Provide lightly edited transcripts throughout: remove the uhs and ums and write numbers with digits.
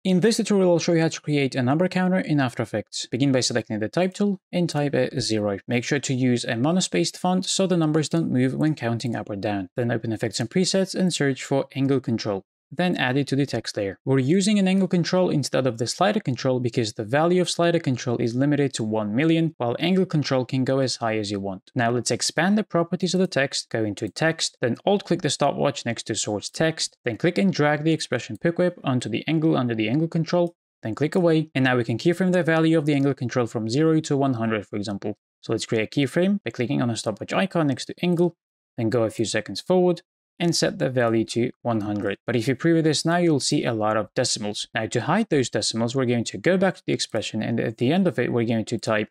In this tutorial, I'll show you how to create a number counter in After Effects. Begin by selecting the type tool and type a 0. Make sure to use a monospaced font so the numbers don't move when counting up or down. Then open Effects and Presets and search for Angle Control. Then add it to the text layer. We're using an angle control instead of the slider control because the value of slider control is limited to 1 million, while angle control can go as high as you want. Now let's expand the properties of the text, go into text, then alt-click the stopwatch next to source text, then click and drag the expression pick whip onto the angle under the angle control, then click away, and now we can keyframe the value of the angle control from 0 to 100, for example. So let's create a keyframe by clicking on the stopwatch icon next to angle, then go a few seconds forward, and set the value to 100. But if you preview this now, you'll see a lot of decimals. Now to hide those decimals, we're going to go back to the expression, and at the end of it, we're going to type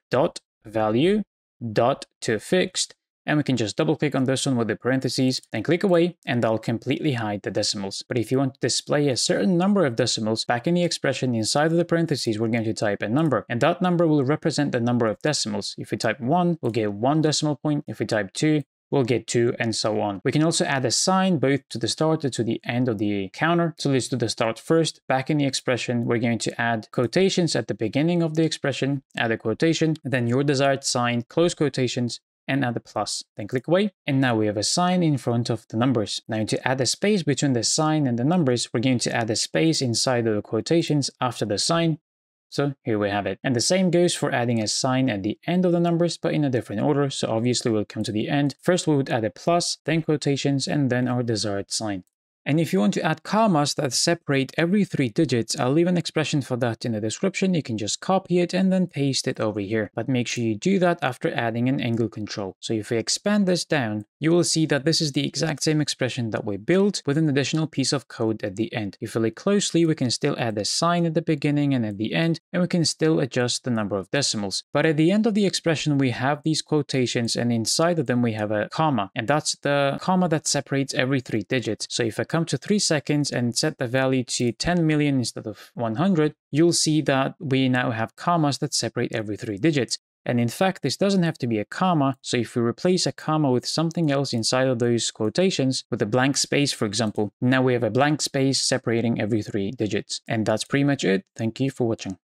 .value.toFixed, and we can just double click on this one with the parentheses, then click away, and that'll completely hide the decimals. But if you want to display a certain number of decimals back in the expression inside of the parentheses, we're going to type a number, and that number will represent the number of decimals. If we type 1, we'll get 1 decimal point. If we type 2, we'll get 2, and so on. We can also add a sign both to the start and to the end of the counter. So let's do the start first. Back in the expression, we're going to add quotations at the beginning of the expression, add a quotation, then your desired sign, close quotations, and add a plus. Then click away, and now we have a sign in front of the numbers. Now to add a space between the sign and the numbers, we're going to add a space inside of the quotations after the sign. So here we have it. And the same goes for adding a sign at the end of the numbers, but in a different order. So obviously we'll come to the end. First we would add a plus, then quotations, and then our desired sign. And if you want to add commas that separate every 3 digits, I'll leave an expression for that in the description. You can just copy it and then paste it over here. But make sure you do that after adding an angle control. So if we expand this down, you will see that this is the exact same expression that we built with an additional piece of code at the end. If we look closely, we can still add a sign at the beginning and at the end, and we can still adjust the number of decimals. But at the end of the expression, we have these quotations, and inside of them we have a comma, and that's the comma that separates every 3 digits. So if I come to 3 seconds and set the value to 10 million instead of 100, you'll see that we now have commas that separate every 3 digits. And in fact, this doesn't have to be a comma, so if we replace a comma with something else inside of those quotations, with a blank space, for example, now we have a blank space separating every 3 digits. And that's pretty much it. Thank you for watching.